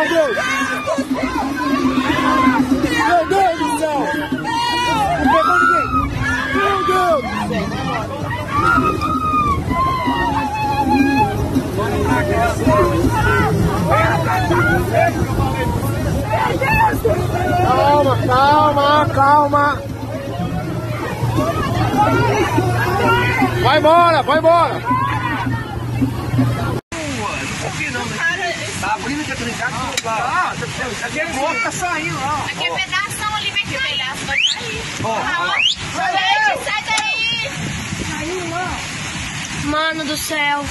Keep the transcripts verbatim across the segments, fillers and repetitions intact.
meu Deus! Meu Deus do céu! Não pegou ninguém! Meu Deus do céu! Calma, calma, calma! Vai embora, vai embora! Tá abrindo aqui em casa, lá. Aqui é bloco, tá saindo lá. Aqui é pedação ali, vai cair. Pedaço vai cair. Ó, sai daí! Sai daí! Saiu lá. Mano do céu.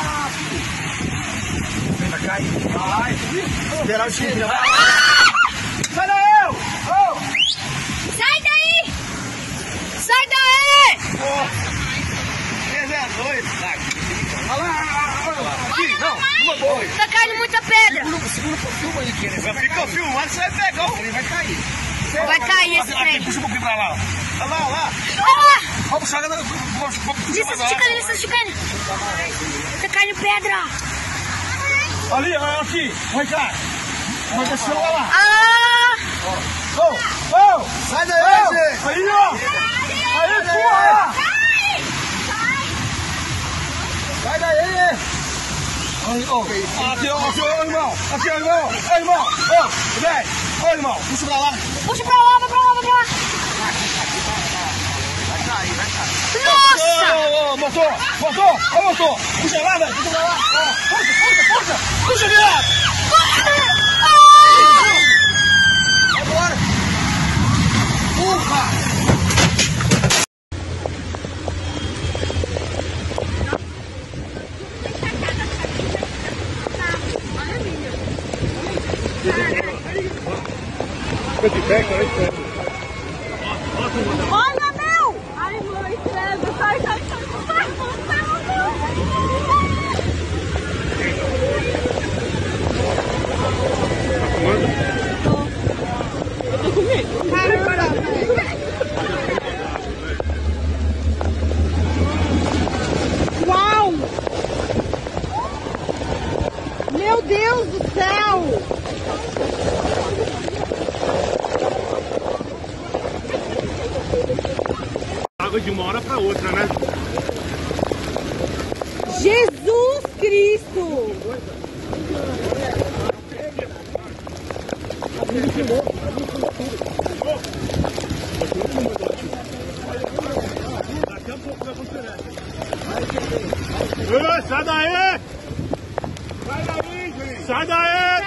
Vai cair. Vai. Esperar o time. Sai daí! Oh. Sai daí! Sai daí! Você é doido, saca? Olha lá. Aqui, não. Uma boa. Tá caindo muita pedra. Segura, segura, filma aí, Kênia. Você fica filmando, você vai pegar. Ele vai cair. Vai cair esse trem. Puxa um pouquinho pra lá. Olha lá, olha lá. Olha lá. Vamos puxar, vamos puxar. Lista esticando, lista esticando. Tá caindo pedra. Ali, aqui. Vai cá. Vai descer, olha lá. Ah! Oh, oh. Sai daí, gente. Aí, ó. Aí, porra. Sai daí. Aí, ó. Aqui, ó, aqui, ó, irmão. Aqui, ó, irmão. Ei, irmão. Ó, vem. Ó, irmão. Puxa pra lá. Puxa pra lá, vai pra lá, vai pra lá. Vai cair, vai cair. Nossa! Ô, ô, motor. Motor. Ô, motor. Puxa lá, velho. Puxa pra lá. Ó, puxa, puxa, puxa. Puxa, viado. Agora. Urra. Olha, meu! Ai, mãe, credo! Sai, sai, sai! Sai, eu tô com medo. Caramba! Uau! Meu Deus do céu! Água de uma hora para outra, né? Jesus Cristo! Daqui a pouco vai acontecer. Ei, sai daí! Sai daí, gente! Sai daí!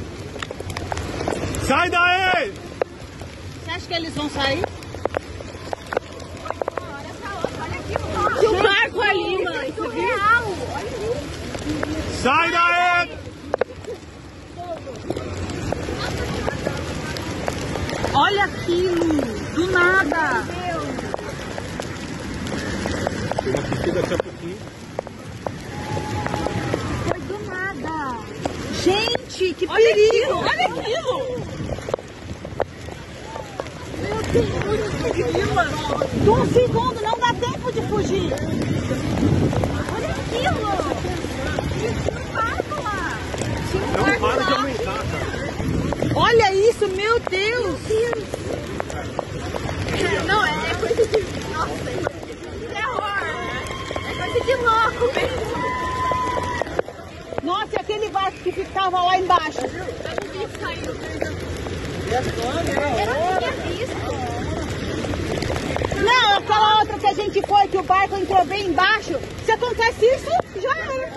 Sai daí! Você acha que eles vão sair? Tinha um barco ali, mãe. Isso é real. Sai daí! Olha aquilo. Do nada. Tem uma piscina daqui a pouquinho. Foi do nada. Gente, que perigo. Olha aquilo. Meu Deus. De um segundo, não dá tempo de fugir. Olha aquilo. Tinha um barco lá. Tinha um Não barco para de lá. aumentar, cara. Olha isso, meu Deus. Não, é coisa de... Nossa, é coisa de terror. É coisa de louco mesmo. Nossa, e aquele barco que ficava lá embaixo? Eu não vi, saiu. Eu não tinha visto. Não, aquela outra que a gente foi, que o barco entrou bem embaixo. Se acontece isso, já é.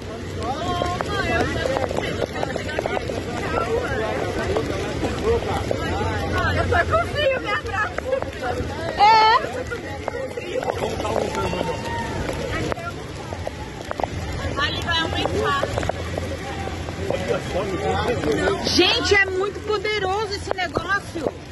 Eu só confio, me abraço. É. Ali vai aumentar. Gente, é muito poderoso esse negócio.